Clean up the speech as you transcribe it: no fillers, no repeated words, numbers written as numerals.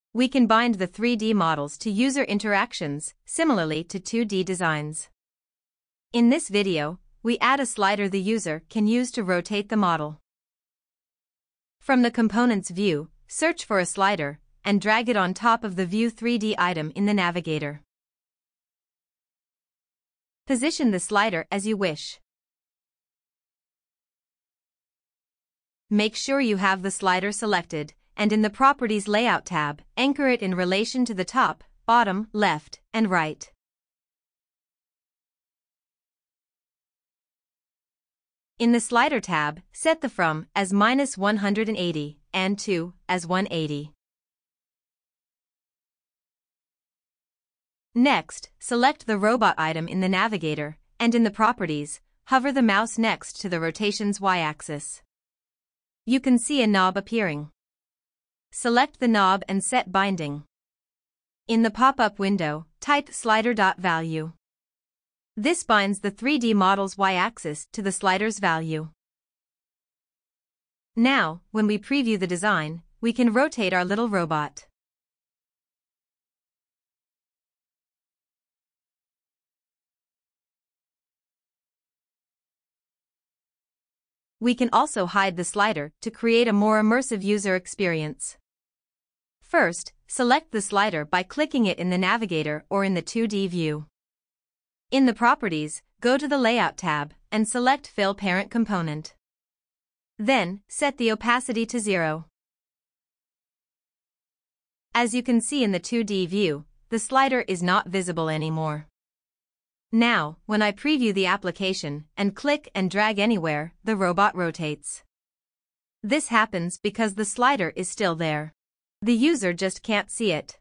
We can bind the 3D models to user interactions, similarly to 2D designs. In this video, we add a slider the user can use to rotate the model. From the Components view, search for a slider, and drag it on top of the View 3D item in the navigator. Position the slider as you wish. Make sure you have the slider selected, and in the Properties Layout tab, anchor it in relation to the top, bottom, left, and right. In the Slider tab, set the From as -180 and To as 180. Next, select the robot item in the navigator, and in the Properties, hover the mouse next to the rotation's y-axis. You can see a knob appearing. Select the knob and set binding. In the pop-up window, type slider.value. This binds the 3D model's y-axis to the slider's value. Now, when we preview the design, we can rotate our little robot. We can also hide the slider to create a more immersive user experience. First, select the slider by clicking it in the navigator or in the 2D view. In the Properties, go to the Layout tab and select Fill Parent Component. Then, set the opacity to 0. As you can see in the 2D view, the slider is not visible anymore. Now, when I preview the application and click and drag anywhere, the robot rotates. This happens because the slider is still there. The user just can't see it.